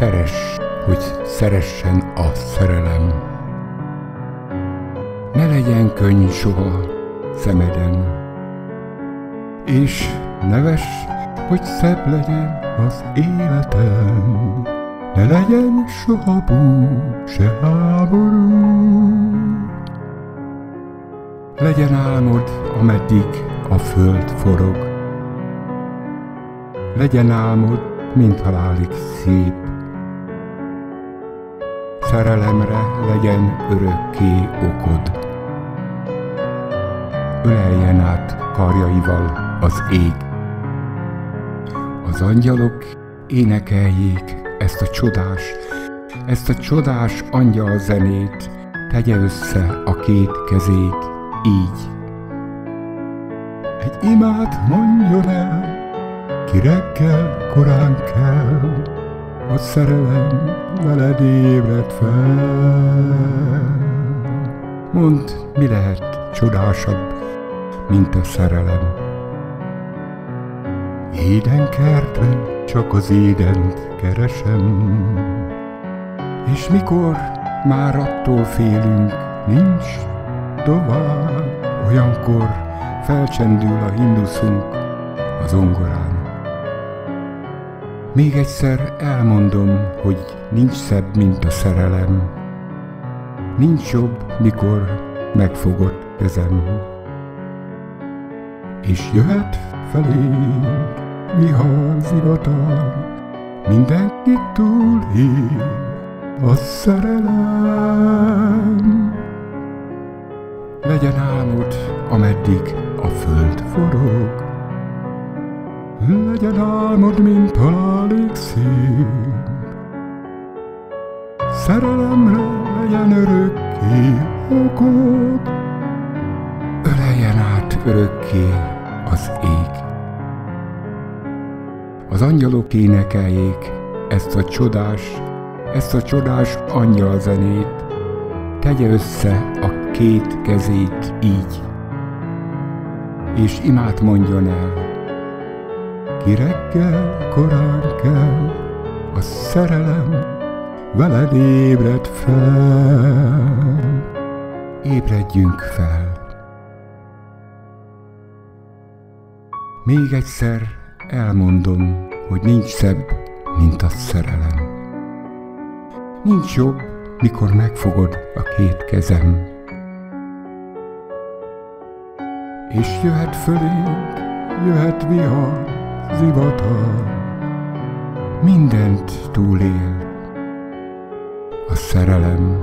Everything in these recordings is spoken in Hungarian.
Szeress, hogy szeressen a szerelem. Ne legyen könny soha szemeden, és ne vess, hogy szebb legyen az életem. Ne legyen soha bú, se háború. Legyen álmod, ameddig a föld forog. Legyen álmod, mint halálig szép. Szerelemre legyen örökké okod. Öleljen át karjaival az ég. Az angyalok énekeljék ezt a csodás angyal zenét, tegye össze a két kezét így. Egy imát mondjon el, ki reggel korán kell, a szerelem veled ébred fel. Mondd, mi lehet csodásabb, mint a szerelem? Éden kertben csak az édent keresem, és mikor már attól félünk, nincs tovább, olyankor felcsendül a himnuszunk a zongorán. Még egyszer elmondom, hogy nincs szebb, mint a szerelem. Nincs jobb, mikor megfogod kezem. És jöhet felénk vihar, zivatar, mindenkit túlél a szerelem. Legyen álmod, ameddig a föld forog. Legyen álmod, mint halálig szép. Szerelemre legyen örökké okod. Öleljen át örökké az ég. Az angyalok énekeljék ezt a csodás angyalzenét, tegye össze a két kezét így, és imát mondjon el, ki reggel korán kell, a szerelem veled ébred fel. Ébredjünk fel. Még egyszer elmondom, hogy nincs szebb, mint a szerelem. Nincs jobb, mikor megfogod a két kezem. És jöhet fölénk, jöhet vihar, zivatar, mindent túlél a szerelem.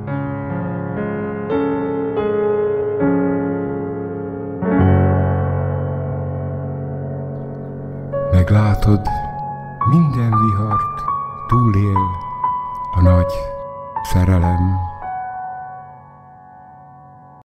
Meglátod, minden vihart túlél a nagy szerelem.